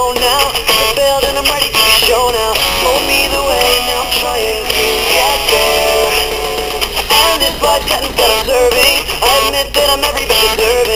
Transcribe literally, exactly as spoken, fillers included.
know now. I failed and I'm ready to show now. Told me the way, now I'm trying to get there. And this bartender's got a serving. I admit that I'm every bit deserving.